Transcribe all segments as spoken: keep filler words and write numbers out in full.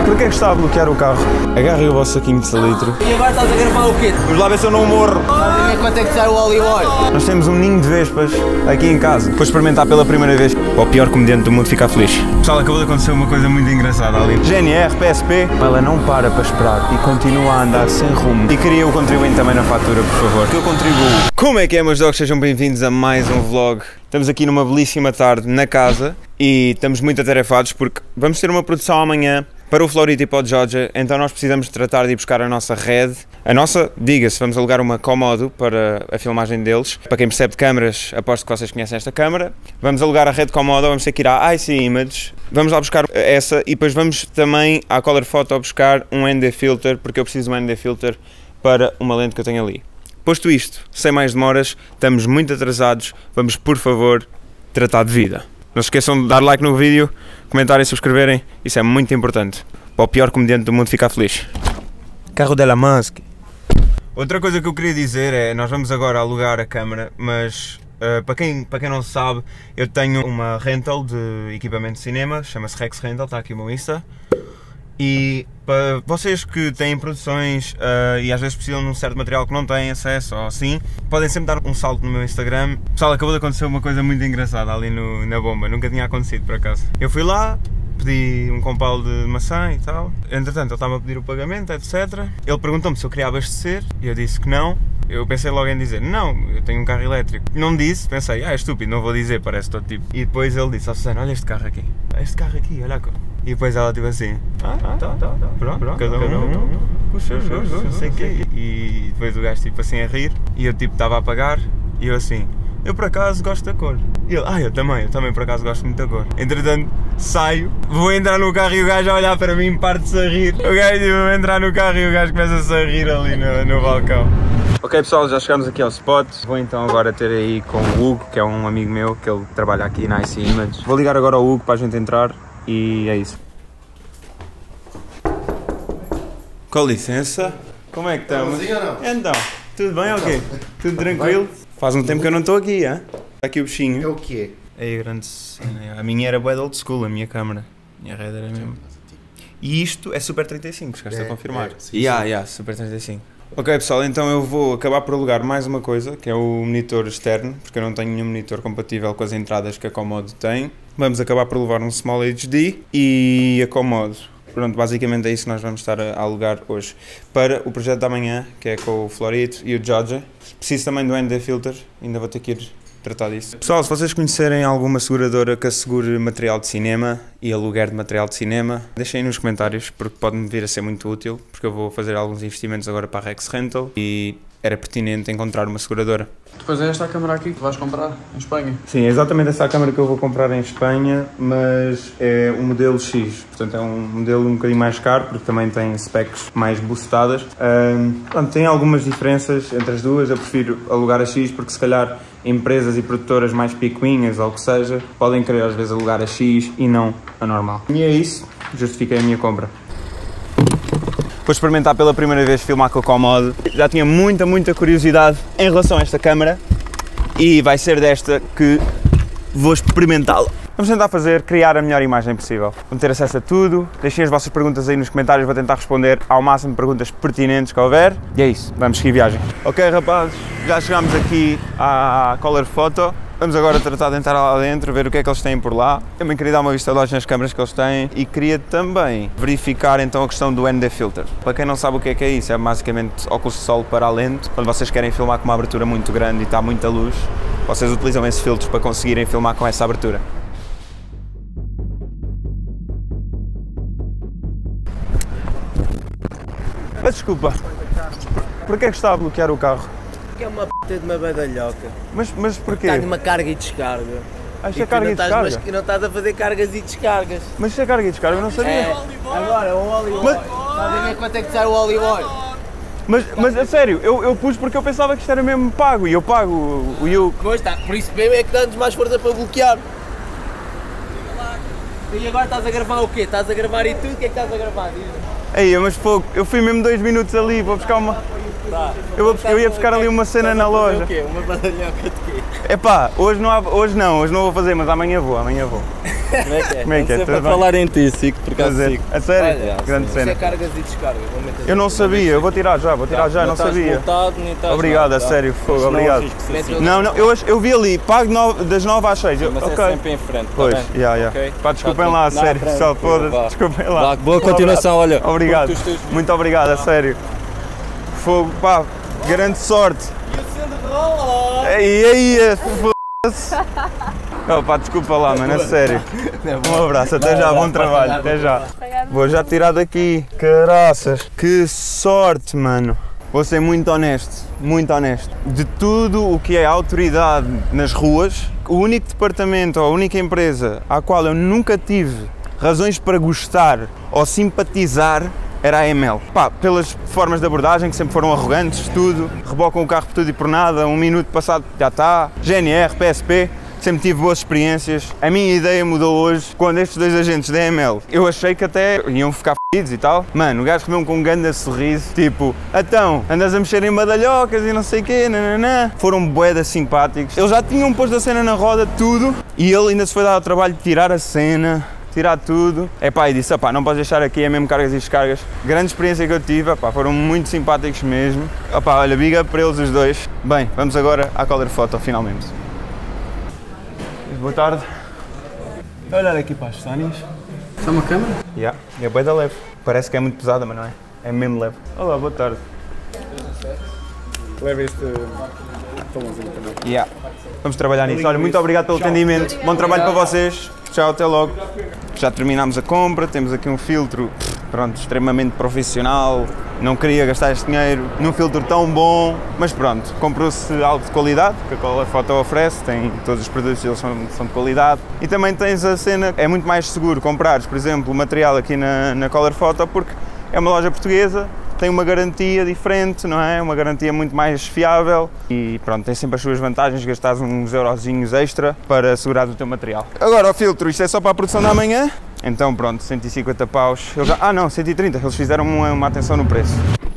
Porquê é que está a bloquear o carro? Agarrem o vosso saquinho de salitro. E agora estás a gravar o quê? Vamos lá ver se eu não morro. Estás a ver quanto é que sai o olive oil? Nós temos um ninho de vespas aqui em casa. Depois de experimentar pela primeira vez, o pior comediante do mundo fica feliz. Pessoal, acabou de acontecer uma coisa muito engraçada ali. G N R, P S P, ela não para para esperar e continua a andar sem rumo. E queria o contribuinte também na fatura, por favor, que eu contribuo. Como é que é, meus dogs? Sejam bem-vindos a mais um vlog. Estamos aqui numa belíssima tarde na casa e estamos muito atarefados porque vamos ter uma produção amanhã para o Florito e para o Georgia, então nós precisamos tratar de ir buscar a nossa Red. A nossa, diga-se, vamos alugar uma Komodo para a filmagem deles. Para quem percebe de câmaras, aposto que vocês conhecem esta câmara. Vamos alugar a Red Komodo, vamos ter que ir à I C Image. Vamos lá buscar essa e depois vamos também à Color Photo buscar um N D Filter, porque eu preciso de um N D Filter para uma lente que eu tenho ali. Posto isto, sem mais demoras, estamos muito atrasados, vamos por favor tratar de vida. Não se esqueçam de dar like no vídeo, comentarem, subscreverem, isso é muito importante. Para o pior comediante do mundo ficar feliz. Carro de Elon Musk. Outra coisa que eu queria dizer é, nós vamos agora alugar a câmara, mas uh, para, quem, para quem não sabe, eu tenho uma rental de equipamento de cinema, chama-se Rex Rental, está aqui o meu Insta. E para vocês que têm produções uh, e às vezes precisam de um certo material que não têm acesso ou assim, podem sempre dar um salto no meu Instagram. Pessoal, acabou de acontecer uma coisa muito engraçada ali no, na bomba, nunca tinha acontecido por acaso. Eu fui lá, pedi um compal de maçã e tal, entretanto ele estava a pedir o pagamento, etcétera. Ele perguntou-me se eu queria abastecer e eu disse que não. Eu pensei logo em dizer, não, eu tenho um carro elétrico. Não disse, pensei, ah, é estúpido, não vou dizer, parece todo tipo. E depois ele disse, ó Susana, olha este carro aqui, este carro aqui, olha cá. E depois ela tipo assim, ah, tá, tá, tá, pronto, pronto, cada um, cada um com os seus gostos, não sei o quê. E depois o gajo tipo assim a rir, e eu tipo estava a pagar, e eu assim, eu por acaso gosto da cor. E ele, ah, eu também, eu também por acaso gosto muito da cor. Entretanto, saio, vou entrar no carro e o gajo a olhar para mim parte-se a rir. O gajo tipo, vai entrar no carro e o gajo começa-se a rir ali no, no balcão. Ok pessoal, já chegamos aqui ao spot. Vou então agora ter aí com o Hugo, que é um amigo meu, que ele trabalha aqui na I C Image. Vou ligar agora ao Hugo para a gente entrar e é isso. Com licença, como é que estamos? Então, tudo bem ou quê? Tudo tranquilo? Faz um tempo que eu não estou aqui, hein? Está aqui o bichinho. É o quê? É a grande cena. A minha era bué de old school, a minha câmera. A minha Red era mesmo. E isto é Super trinta e cinco, chegaste É, a confirmar? é, sim, yeah, sim. yeah, Super trinta e cinco. Ok pessoal, então eu vou acabar por alugar mais uma coisa, que é o monitor externo, porque eu não tenho nenhum monitor compatível com as entradas que a Komodo tem. Vamos acabar por levar um Small H D e a Komodo. Pronto, basicamente é isso que nós vamos estar a alugar hoje. Para o projeto da manhã, que é com o Florito e o Georgia. Preciso também do N D Filter, ainda vou ter que ir tratar disso. Pessoal, se vocês conhecerem alguma seguradora que assegure material de cinema e aluguer de material de cinema, deixem aí nos comentários, porque pode-me vir a ser muito útil, porque eu vou fazer alguns investimentos agora para a Rex Rental e era pertinente encontrar uma seguradora. Depois é esta a câmera aqui que vais comprar em Espanha? Sim, é exatamente essa a câmera que eu vou comprar em Espanha, mas é o modelo X, portanto é um modelo um bocadinho mais caro, porque também tem specs mais boostadas. Um, pronto, tem algumas diferenças entre as duas, eu prefiro alugar a X porque se calhar empresas e produtoras mais picuinhas ou o que seja, podem querer às vezes alugar a X e não a normal. E é isso, justifiquei a minha compra. Vou experimentar pela primeira vez filmar com a Komodo. Já tinha muita, muita curiosidade em relação a esta câmera e vai ser desta que vou experimentá-la. Vamos tentar fazer, criar a melhor imagem possível. Vamos ter acesso a tudo. Deixem as vossas perguntas aí nos comentários, vou tentar responder ao máximo de perguntas pertinentes que houver. E é isso, vamos seguir viagem. Ok rapazes, já chegámos aqui à Color Photo. Vamos agora tratar de entrar lá dentro, ver o que é que eles têm por lá. Eu também queria dar uma vista de olhos nas câmaras que eles têm e queria também verificar então a questão do N D Filter. Para quem não sabe o que é que é isso, é basicamente óculos de sol para a lente. Quando vocês querem filmar com uma abertura muito grande e está muita luz, vocês utilizam esses filtros para conseguirem filmar com essa abertura. Mas desculpa, porquê é que está a bloquear o carro? Que é uma p*** de uma badalhoca. Mas, mas porquê? Está numa carga e descarga. Ah, isto é carga e descarga? Mas que não estás a fazer cargas e descargas. Mas isto é carga e descarga? Eu não sabia. É, agora o olive oil. Estás a ver quanto é que sai o olive oil? Mas, mas a sério, eu, eu pus porque eu pensava que isto era mesmo pago e eu pago o, o Yuke. Pois está, por isso mesmo é que dá-nos mais força para bloquear. E agora estás a gravar o quê? Estás a gravar e tudo? O que é que estás a gravar? Aí, mas pouco, eu fui mesmo dois minutos ali, vou buscar uma... Tá. Eu, vou, eu ia buscar ali uma cena na loja. O quê? Uma badalhoca de quê? Epá, hoje não, há, hoje não, hoje não vou fazer, mas amanhã vou, amanhã vou. Como é que é? Como é que é? Não sei Tudo para bem? falar em ti, Sico, por acaso Fazer. Sico. A sério? Olha, Grande sim. cena. Isto é cargas e descargas. Vou meter Eu não aqui. sabia, eu vou tirar já, vou tirar já, não estás sabia. multado, nem estás Obrigado, nada, a tá? sério, fogo, Mas não obrigado. fiz que ser assim. Não, não, eu, eu vi ali, pago nove- das nove às seis. eu- Mas ok. é sempre em frente, tá Pois, bem? já, já. Ok? Pá, desculpem Tá lá, a tudo- sério, Não, pessoal, tranquilo, foda-se, vá. desculpem lá. Vá, boa continuação, olha. Obrigado, curte os teus- muito obrigado, a sério. Fogo, pá, grande sorte. E o centro de rola! E aí, foda-se. Oh, pá, desculpa lá, mano, a sério. Um abraço, até já, bom trabalho, até já. Vou já tirar daqui, caraças. Que sorte, mano. Vou ser muito honesto, muito honesto. De tudo o que é autoridade nas ruas, o único departamento ou a única empresa à qual eu nunca tive razões para gostar ou simpatizar era a M L. Pá, pelas formas de abordagem que sempre foram arrogantes, tudo, rebocam o carro por tudo e por nada, um minuto passado já está, G N R, P S P, sempre tive boas experiências. A minha ideia mudou hoje quando estes dois agentes da M L, eu achei que até iam ficar f***idos e tal. Mano, o gajo comeu com um grande sorriso, tipo, então, andas a mexer em badalhocas e não sei o quê, nananã. Foram buedas simpáticos. Eles já tinham posto a cena na roda, tudo, e ele ainda se foi dar ao trabalho de tirar a cena, tirar tudo. Epá, e disse, opá, não podes deixar aqui, é mesmo cargas e descargas. Grande experiência que eu tive, epá, foram muito simpáticos mesmo. Opá, olha, big up para eles os dois. Bem, vamos agora à color photo, finalmente. Boa tarde. Vai olhar aqui para as Sónias. Está uma câmera? Yeah. É bué da leve. Parece que é muito pesada, mas não é. É mesmo leve. Olá, boa tarde. Leva este talãozinho também. Yeah. Vamos trabalhar nisso. Olha, muito obrigado pelo atendimento. Bom trabalho para vocês. Tchau, até logo. Já terminámos a compra, temos aqui um filtro, pronto, extremamente profissional. Não queria gastar este dinheiro num filtro tão bom, mas pronto, comprou-se algo de qualidade, que a Color Photo oferece, tem todos os produtos, eles são, são de qualidade. E também tens a cena, é muito mais seguro comprares, por exemplo, o material aqui na, na Color Photo, porque é uma loja portuguesa, tem uma garantia diferente, não é? Uma garantia muito mais fiável e pronto, tem sempre as suas vantagens, gastares uns eurozinhos extra para assegurar o teu material. Agora o filtro, isto é só para a produção da manhã, então pronto, cento e cinquenta paus. Eu já, ah não, cento e trinta, eles fizeram uma, uma atenção no preço.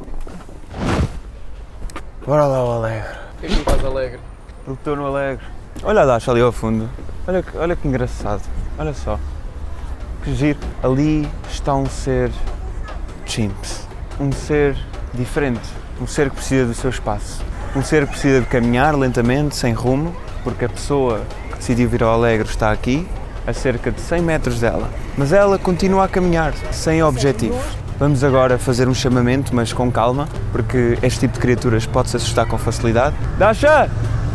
Bora lá o Alegre. O que é que estás alegre? Eu estou no Alegre. Olha a Dacha ali ao fundo, olha que, olha que engraçado, olha só. Que giro. Ali está um ser chimps. Um ser diferente, um ser que precisa do seu espaço, um ser que precisa de caminhar lentamente, sem rumo, porque a pessoa que decidiu vir ao Alegre está aqui, a cerca de cem metros dela, mas ela continua a caminhar, sem objetivo. Vamos agora fazer um chamamento, mas com calma, porque este tipo de criaturas pode se assustar com facilidade. Dasha!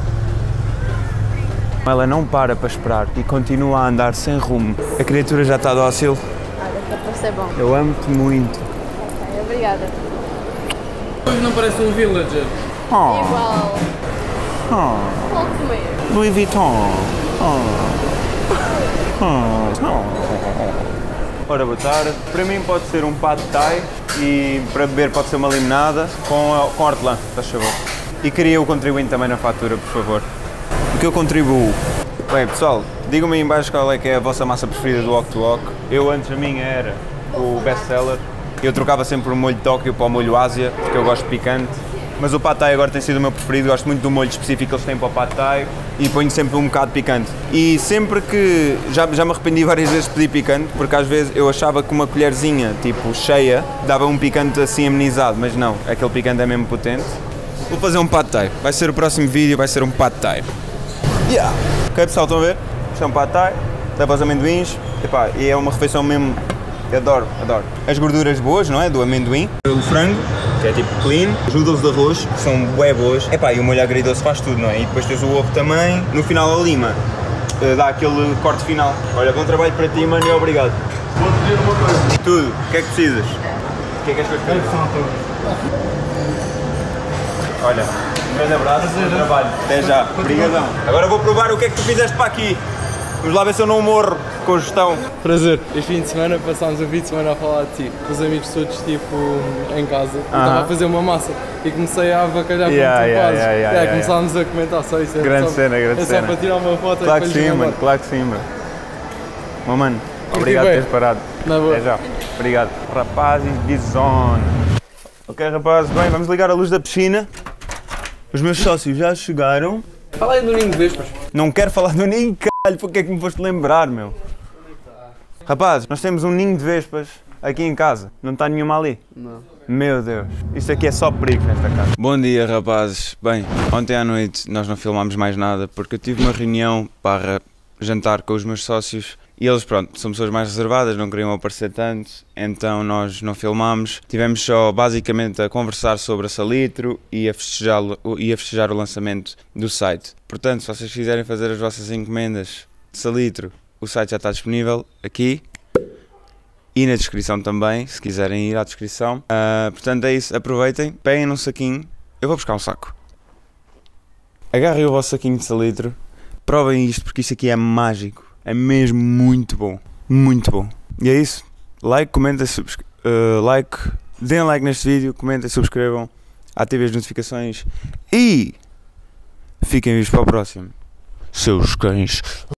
Ela não para para esperar e continua a andar sem rumo. A criatura já está dócil. Olha, para ser bom. Eu amo-te muito. Ok, obrigada. Hoje não parece um villager. Oh, Igual. oh. Vou comer. Louis Vuitton. Oh. Oh. Oh. Ora, boa tarde. Para mim pode ser um pad thai e para beber pode ser uma limonada com, com hortelã, faz favor. E queria o contribuinte também na fatura, por favor. O que eu contribuo? Bem, pessoal, digam-me aí em baixo qual é que é a vossa massa preferida do Wok to Wok. Eu antes a minha era o best seller. Eu trocava sempre o molho de Tóquio para o molho Ásia, porque eu gosto de picante. Mas o Pad Thai agora tem sido o meu preferido, gosto muito do molho específico que eles têm para o Pad Thai e ponho sempre um bocado de picante. E sempre que, já, já me arrependi várias vezes de pedir picante, porque às vezes eu achava que uma colherzinha, tipo, cheia, dava um picante assim amenizado, mas não, aquele picante é mesmo potente. Vou fazer um Pad Thai, vai ser o próximo vídeo, vai ser um Pad Thai. Yeah. Ok pessoal, estão a ver? Isto é um Pad Thai, leva os amendoins, epá, e é uma refeição mesmo, eu adoro, adoro. As gorduras boas, não é? Do amendoim, o frango, que é tipo clean, os noodles de arroz, que são bué boas, epá, e o molho agridoce faz tudo, não é? E depois tens o ovo também, no final a lima, dá aquele corte final. Olha, bom trabalho para ti, mano, e obrigado. Vou pedir uma coisa. Tudo, o que é que precisas? O que é que és para fazer? Olha, um grande abraço, bom trabalho. Até já, obrigadão. Agora vou provar o que é que tu fizeste para aqui. Vamos lá ver se eu não morro com gestão. Prazer. Este fim de semana passámos o fim de semana a falar de ti. Os amigos todos, tipo, em casa. Eu estava a fazer uma massa e comecei a avacalhar Yeah, como tu yeah, fazes. yeah, yeah, Yeah, yeah, começámos a comentar só isso. É Grande só, cena, grande é só cena. para tirar uma foto Claro e que depois sim, ir mano, embora. claro que sim, mano. Meu mano, Curti obrigado por bem. teres parado. Na boa. Até já. Obrigado. Rapazes de zone. Ok, rapaz, bem, vamos ligar a luz da piscina. Os meus sócios já chegaram. Fala aí do ninho de vespas. Não quero falar do ninho, caralho, porque é que me foste lembrar, meu? Rapaz, nós temos um ninho de vespas aqui em casa. Não está nenhuma ali? Não. Meu Deus, isto aqui é só perigo nesta casa. Bom dia, rapazes. Bem, ontem à noite nós não filmámos mais nada porque eu tive uma reunião para jantar com os meus sócios e eles, pronto, são pessoas mais reservadas, não queriam aparecer tanto, então nós não filmámos. Tivemos só basicamente a conversar sobre a Salitro e a festejar, e a festejar o lançamento do site. Portanto, se vocês quiserem fazer as vossas encomendas de Salitro, o site já está disponível aqui e na descrição também, se quiserem ir à descrição. Uh, portanto é isso, aproveitem, peguem num saquinho, eu vou buscar um saco. Agarrem o vosso saquinho de Salitro, provem isto porque isto aqui é mágico. É mesmo muito bom, muito bom. E é isso, like, comentem, uh, like, deem like neste vídeo, comentem, subscrevam, ativem as notificações e fiquem vivos para o próximo. Seus cães.